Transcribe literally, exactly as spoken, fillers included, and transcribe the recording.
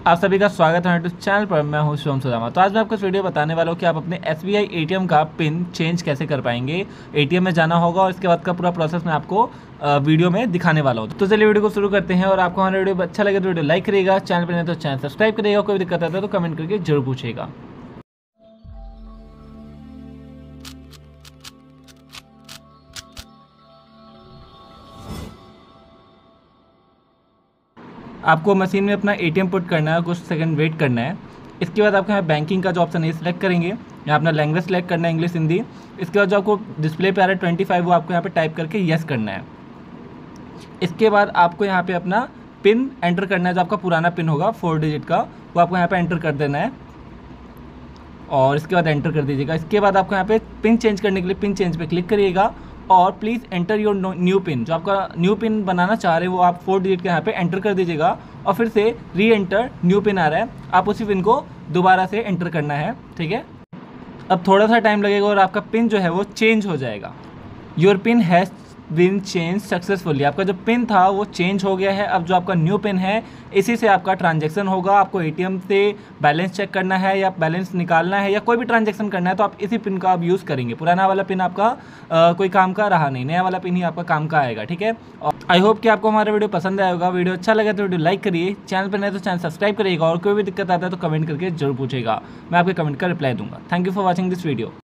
आप सभी का स्वागत है हमारे चैनल पर। मैं हूं शिवम सुदामा। तो आज मैं आपको इस वीडियो बताने वाला हूं कि आप अपने S B I A T M का पिन चेंज कैसे कर पाएंगे। ए टी एम में जाना होगा और इसके बाद का पूरा प्रोसेस मैं आपको वीडियो में दिखाने वाला हूं। तो चलिए वीडियो को शुरू करते हैं। और आपको हमारा वीडियो अच्छा लगे तो वीडियो लाइक करिएगा, चैनल पर नहीं तो चैनल सब्सक्राइब करिएगा। कोई दिक्कत आता है तो कमेंट करके जरूर पूछिएगा। आपको मशीन में अपना ए टी एम पुट करना है, कुछ सेकंड वेट करना है। इसके बाद आपको यहाँ बैंकिंग का जो ऑप्शन है सिलेक्ट करेंगे। यहाँ अपना लैंग्वेज सेलेक्ट करना है, इंग्लिश हिंदी। इसके बाद जो आपको डिस्प्ले पे आ रहा है ट्वेंटी फाइव, वो आपको यहाँ पे टाइप करके यस करना है। इसके बाद आपको यहाँ पे अपना पिन एंटर करना है, जो आपका पुराना पिन होगा फोर डिजिट का, वो आपको यहाँ पे एंटर कर देना है और इसके बाद एंटर कर दीजिएगा। इसके बाद आपको यहाँ पे पिन चेंज करने के लिए पिन चेंज पे क्लिक करिएगा और please enter your new pin. जो आपका न्यू पिन बनाना चाह रहे हैं वो आप फोर डिजिट के यहाँ पे एंटर कर दीजिएगा और फिर से री एंटर न्यू पिन आ रहा है, आप उसी पिन को दोबारा से एंटर करना है। ठीक है, अब थोड़ा सा टाइम लगेगा और आपका पिन जो है वो चेंज हो जाएगा। Your pin has been change successfully. आपका जो पिन था वो चेंज हो गया है। अब जो आपका न्यू पिन है इसी से आपका ट्रांजैक्शन होगा। आपको ए टी एम से बैलेंस चेक करना है या बैलेंस निकालना है या कोई भी ट्रांजैक्शन करना है तो आप इसी पिन का आप यूज़ करेंगे। पुराना वाला पिन आपका आ, कोई काम का रहा नहीं, नया वाला पिन ही आपका काम का आएगा। ठीक है, और आई होप कि आपको हमारा वीडियो पसंद आया होगा। वीडियो अच्छा लगे तो वीडियो लाइक करिए, चैनल पर नहीं तो चैनल सब्सक्राइब करिएगा और कोई भी दिक्कत आता है तो कमेंट करके जरूर पूछेगा, मैं आपके कमेंट का रिप्लाई दूंगा। Thank you for watching this video.